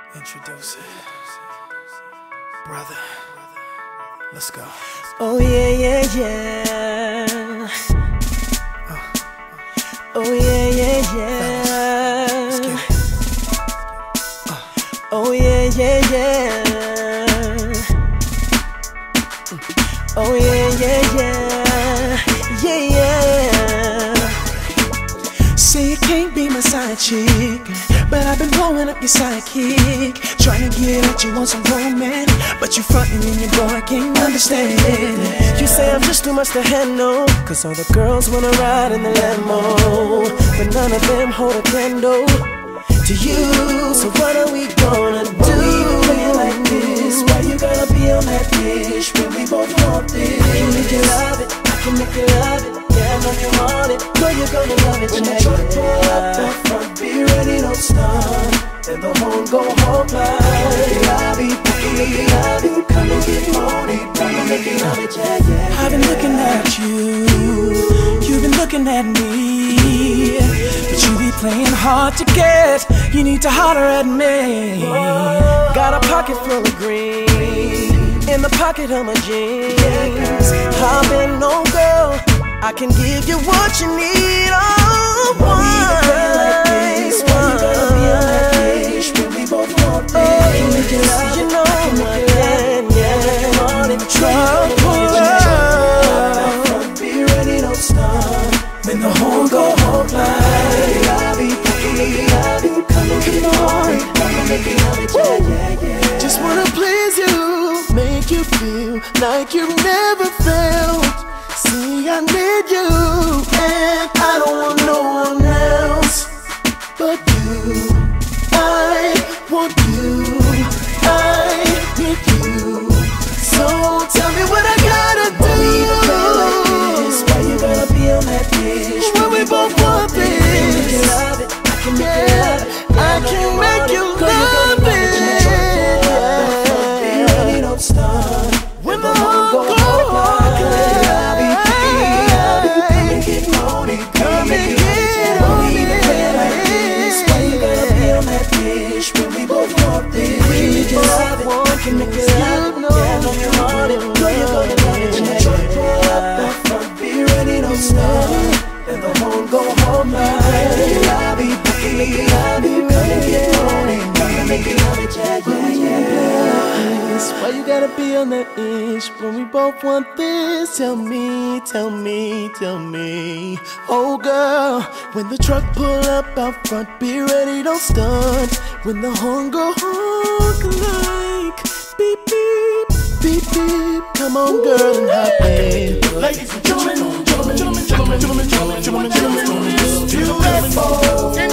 Introduce it. Brother, let's go. Oh yeah, yeah, yeah. Oh yeah, yeah, yeah. Let's get it. Oh yeah, yeah, yeah. Oh yeah, yeah, yeah. Yeah, yeah. Say you can't be my side chick, but I've been blowing up your sidekick, trying to get at you on some romance, but you frontin' and your boy can't understand. You say I'm just too much to handle, cause all the girls wanna ride in the limo, but none of them hold a candle to you. So what are we gonna do? Why you playing like this? Why you gotta be on that dish when we both want this? I can make you love it, I can make you love it. Yeah, I know you want it, know you're gonna love it. When the truck pull up the front, be ready, don't stop, and the horn go home line. Lobby, baby, come and get money, come and make you love it, yeah, yeah. I've been looking at you, you've been looking at me, but you be playing hard to get. You need to holler at me. Got a pocket full of green in the pocket of my jeans. I've been no girl, I can give you what you need. Oh, why you play like this? Why you gotta be on that dish when we both want this? I can make you love it, you know I can, yeah. Truck pull up, be ready, don't stop, when the horn go home line. Lobby, come and get on, come and make it love it, yeah, yeah. Just wanna please you, make you feel like you never felt. See, I need you, and I don't want no one else but you. I want you, I need you. So tell me what I gotta do. Why you play like this? Why you gotta be on that dish when we both want this? I can make you love it, I can make you love it, I can make you love it. Be ready, don't stop, when the horn go hard. When we both want this, we just love it, I can make it love it, yeah, I know you want it, know you're gonna love it. When the truck pull up that front, be ready, don't stop, and the horn go home line. Lobby, baby, come and get on it, come and make it love it, yeah, yeah. Why you gotta be on that ish when we both want this? Tell me, tell me, tell me. Oh girl, when the truck pull up out front, be ready, don't stunt, when the horn go honk like beep beep, beep beep. Come on girl and hop in. Ladies and gentlemen, gentlemen, gentlemen, gentlemen, gentlemen, gentlemen, gentlemen, gentlemen, gentlemen, gentlemen,